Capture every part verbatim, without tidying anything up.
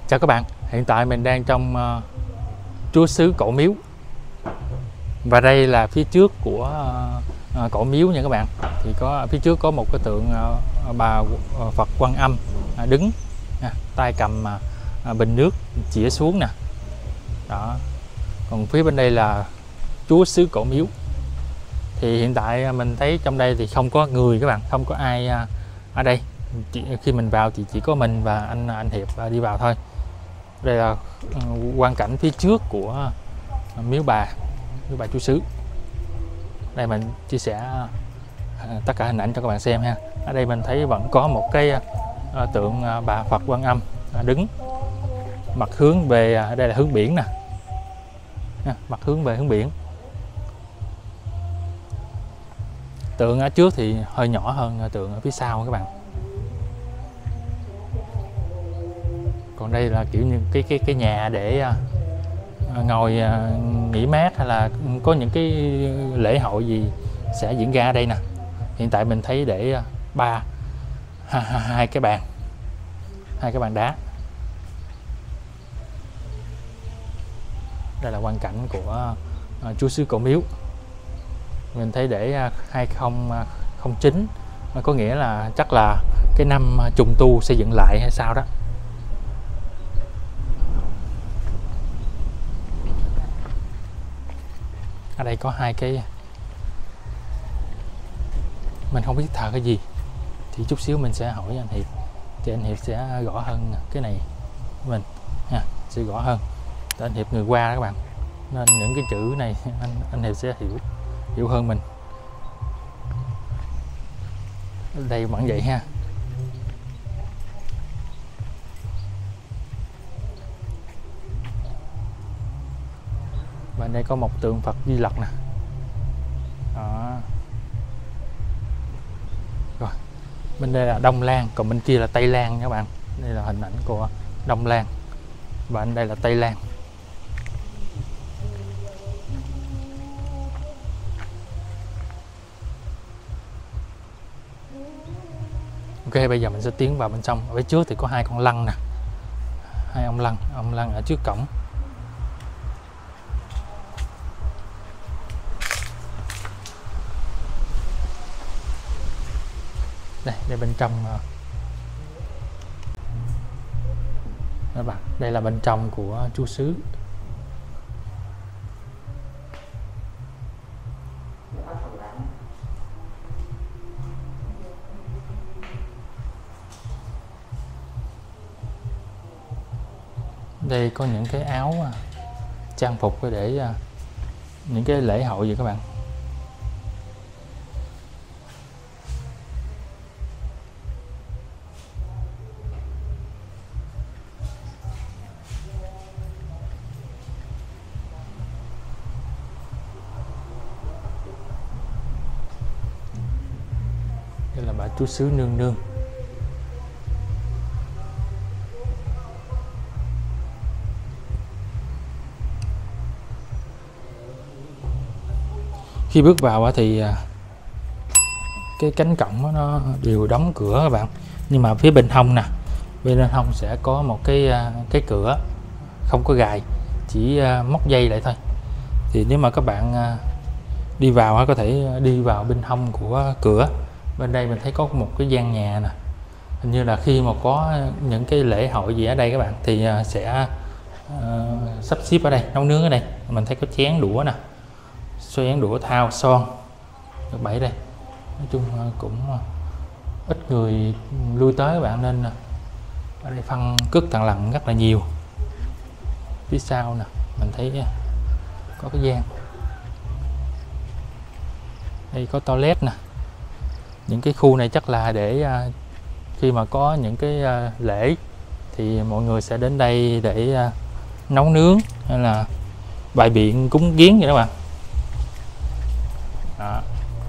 Chào các bạn, hiện tại mình đang trong uh, Chúa xứ Cổ Miếu. Và đây là phía trước của uh, uh, Cổ Miếu nha các bạn. Thì có phía trước có một cái tượng uh, bà uh, Phật Quan Âm uh, đứng, uh, tay cầm uh, bình nước chĩa xuống nè. Đó. Còn phía bên đây là Chúa xứ Cổ Miếu. Thì hiện tại mình thấy trong đây thì không có người các bạn, không có ai uh, ở đây. Chỉ, khi mình vào thì chỉ có mình và anh anh Hiệp uh, đi vào thôi. Đây là quang cảnh phía trước của miếu bà, miếu bà Chúa xứ. Đây mình chia sẻ tất cả hình ảnh cho các bạn xem ha. Ở đây mình thấy vẫn có một cái tượng bà Phật Quan Âm đứng, mặt hướng về, đây là hướng biển nè, mặt hướng về hướng biển. Tượng ở trước thì hơi nhỏ hơn tượng ở phía sau các bạn. Còn đây là kiểu như cái cái cái nhà để uh, ngồi uh, nghỉ mát, hay là có những cái lễ hội gì sẽ diễn ra ở đây nè. Hiện tại mình thấy để uh, ba hai, hai cái bàn, hai cái bàn đá. Đây là quang cảnh của uh, Chúa xứ Cổ Miếu. Mình thấy để uh, hai không không chín, uh, có nghĩa là chắc là cái năm uh, trùng tu xây dựng lại hay sao đó. Ở đây có hai cái, mình không biết thờ cái gì, thì chút xíu mình sẽ hỏi anh Hiệp, thì anh Hiệp sẽ rõ hơn cái này mình nha, sẽ rõ hơn. Để anh Hiệp người qua đó các bạn, nên những cái chữ này anh anh Hiệp sẽ hiểu hiểu hơn mình. Ở đây vẫn vậy ha. Bên đây có một tượng Phật Di Lặc nè. Đó. Rồi, bên đây là Đông Lan, còn bên kia là Tây Lan nha các bạn. Đây là hình ảnh của Đông Lan và bên đây là Tây Lan. Ok, bây giờ mình sẽ tiến vào bên trong. Ở phía trước thì có hai con lăng nè, hai ông lăng, ông lăng ở trước cổng. Đây, đây bên trong các bạn, đây là bên trong của Chúa xứ. Đây có những cái áo trang phục để những cái lễ hội gì các bạn. Đây là bà Chúa xứ nương nương. Khi bước vào thì cái cánh cổng nó đều đóng cửa các bạn, nhưng mà phía bên hông nè, bên hông sẽ có một cái cái cửa không có gài, chỉ móc dây lại thôi. Thì nếu mà các bạn đi vào có thể đi vào bên hông của cửa. Bên đây mình thấy có một cái gian nhà nè, hình như là khi mà có những cái lễ hội gì ở đây các bạn thì sẽ uh, sắp xếp ở đây, nấu nướng ở đây. Mình thấy có chén đũa nè, chén đũa thau son được bày đây. Nói chung cũng ít người lui tới các bạn, nên ở đây phân cước thằng lằn rất là nhiều. Phía sau nè mình thấy có cái gian, đây có toilet nè. Những cái khu này chắc là để uh, khi mà có những cái uh, lễ thì mọi người sẽ đến đây để uh, nấu nướng hay là bày biện cúng viếng vậy đó bạn. Đó.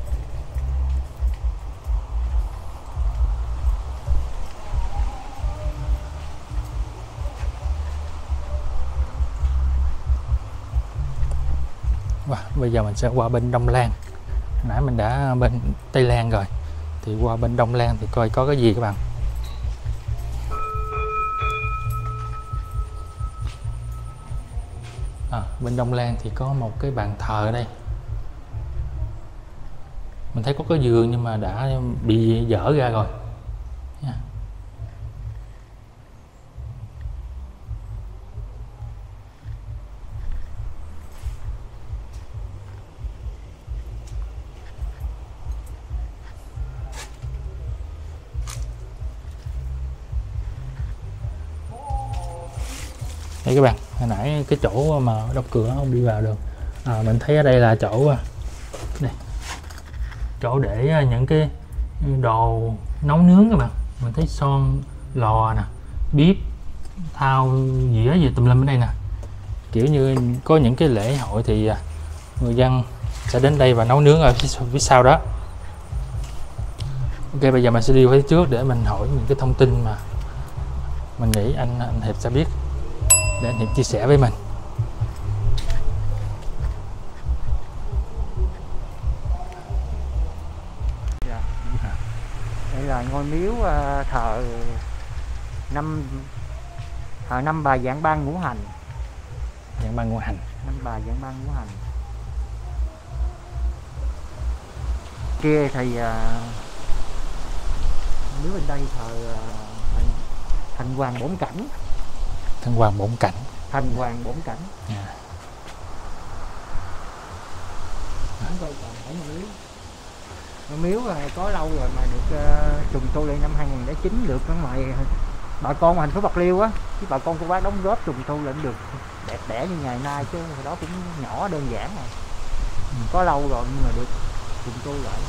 Wow, bây giờ mình sẽ qua bên Đông Lan. Nãy mình đã bên Tây Lan rồi, thì qua bên Đông Lan thì coi có cái gì các bạn. À, bên Đông Lan thì có một cái bàn thờ ở đây. Mình thấy có cái giường nhưng mà đã bị dỡ ra rồi nha. Đây các bạn, hồi nãy cái chỗ mà đóng cửa không đi vào được. À, mình thấy ở đây là chỗ đây, chỗ để những cái đồ nấu nướng các bạn. Mình thấy son, lò nè, bếp, thau, dĩa gì tùm lum ở đây nè. Kiểu như có những cái lễ hội thì người dân sẽ đến đây và nấu nướng ở phía, phía sau đó. Ok, bây giờ mình sẽ đi phía trước để mình hỏi những cái thông tin mà mình nghĩ anh anh Hiệp sẽ biết, để anh Hiệp chia sẻ với mình. Dạ. Đây là ngôi miếu uh, thờ năm thờ năm bà Dạng Ban Ngũ Hành. Dạng Ban Ngũ Hành. Năm bà Dạng Ban Ngũ Hành. Kia thì uh, miếu bên đây thờ uh, thành, thành Hoàng Bổn Cảnh. Thành Hoàng Bổn Cảnh. Thành Hoàng Bổn Cảnh. Yeah. Ở đây còn ở miếu. Miếu là có lâu rồi mà được uh, trùng tu lên năm hai nghìn lẻ chín, được ở ngoài bà con thành phố Bạc Liêu á, chứ bà con của bác đóng góp trùng tu lên được đẹp đẽ như ngày nay, chứ hồi đó cũng nhỏ đơn giản rồi. Ừ. Có lâu rồi nhưng mà được trùng tu lại.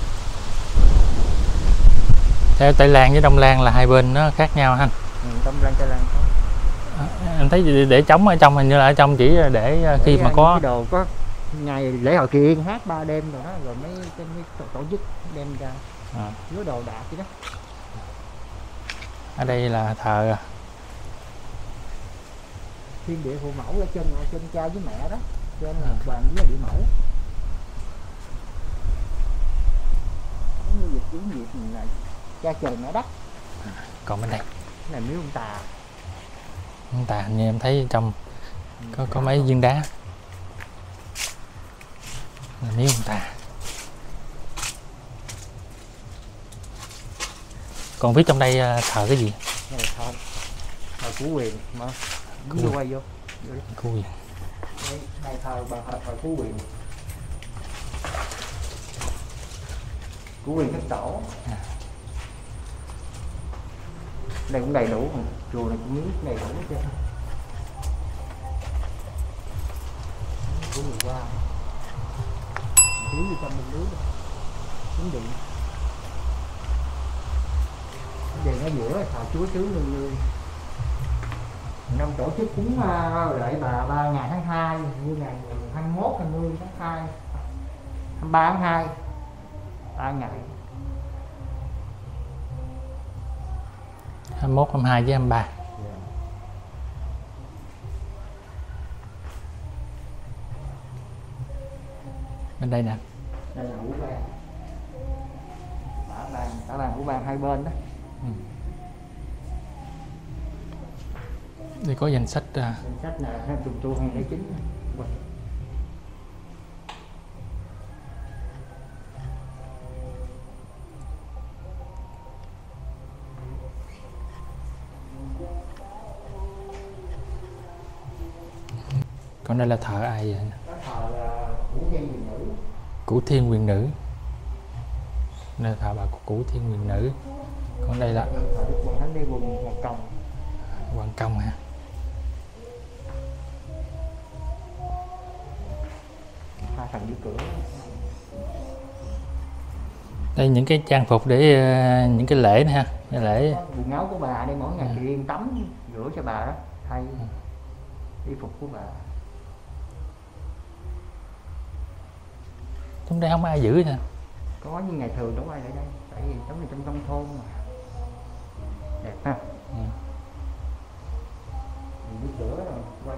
Theo Tây Lan với Đông Lan là hai bên nó khác nhau ha. Ừ, Đông Lan Tây Lan có. À, anh thấy để trống ở trong, hình như là ở trong chỉ để, để khi mà có cái đồ có ngày lễ hội Kỳ Yên hát ba đêm rồi đó, rồi mấy cái mấy tổ, tổ chức đem ra à. Lúa đồ đạc vậy đó. Ở đây là thờ thiên địa phụ mẫu, ở trên ở trên cha với mẹ đó, trên là hoàng với địa mẫu. Giống như dịch tiếng Việt mình là cha trời mẹ đất. Còn bên đây cái này miếu ông Tà. Ông Tà như em thấy trong có có mấy viên đá là miếu ông Tà. Còn phía trong đây thờ cái gì? Này thờ thờ Củ Quyền mà vô quay vô. Củ Quyền. Đây, đây thờ bà thờ, thờ Củ Quyền. Củ Quyền Thất Tổ. À. Đây cũng đầy đủ, chùa này cũng miếu đầy đủ hết trơn. Của người qua. Thiếu gì trong mình lưới rồi. Chính điện. Về ở giữa thờ Chúa Xứ Lương Lương. Năm tổ chức cúng lại bà ba ngày tháng hai, như ngày hai mươi mốt, hai mươi tháng hai, hai mươi ba tháng hai, ba ngày. hai mươi mốt, hai mươi hai với hai mươi ba. Yeah. Bên đây nè. Đây là Vũ Ban. Tả bàn, tả bàn Vũ Ban hai bên đó. Ừ. Đây có danh sách. Uh... Danh sách là trùng tu hai nghìn lẻ chín. Còn đây là thờ ai vậy? Thờ Củ Thiên Quyền Nữ. Củ Thiên Quyền Nữ. Đây là thờ bà Củ Thiên Quyền Nữ. Còn đây là Hoàng Thánh Đế Quân Hoàng Công. Hoàng Công hả? Hai thằng đi cửa. Đây những cái trang phục để uh, những cái lễ nữa ha, cái lễ. Quần áo của bà đây mỗi ngày à. Chị Yên tắm rửa cho bà đó, thay y phục của bà. Trong đây không ai giữ nha. Có như ngày thường đâu ai lại đây, tại vì giống như trong nông thôn mà. Đẹp ha. Ừ. Mình đi cửa rồi quay.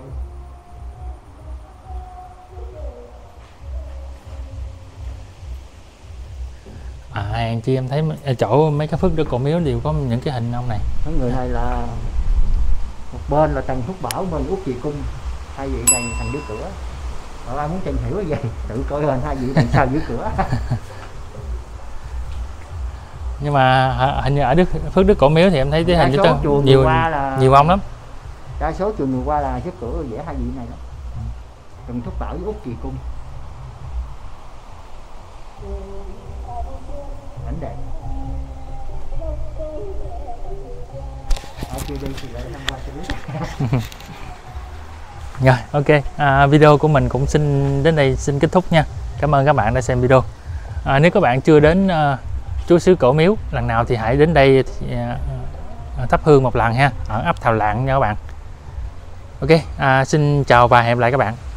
À anh chị em thấy ở chỗ mấy cái phước đức cổ miếu đều có những cái hình ông này. Cái người này là một bên là Trần Phúc Bảo, bên Út Trì Cung. hai vị này thành dưới cửa. Bà ba muốn tìm hiểu cái gì tự coi lên hai vị này sao dưới cửa. Nhưng mà hình như ở Đức Phước Đức Cổ Miếu thì em thấy cái hình số chùa nhiều qua là nhiều ông lắm. Đa số chùa người qua là trước cửa vẽ hai vị này đó. Trần Thúc Bảo với Út Kỳ Cung. Ảnh đẹp. Ở chưa đi thì lại tham quan cho biết. Rồi, ok. À, video của mình cũng xin đến đây xin kết thúc nha. Cảm ơn các bạn đã xem video. À, nếu các bạn chưa đến uh, Chúa xứ Cổ Miếu lần nào thì hãy đến đây thì, uh, thắp hương một lần ha, ở ấp Thào Lạng nha các bạn. Ok, à, xin chào và hẹn gặp lại các bạn.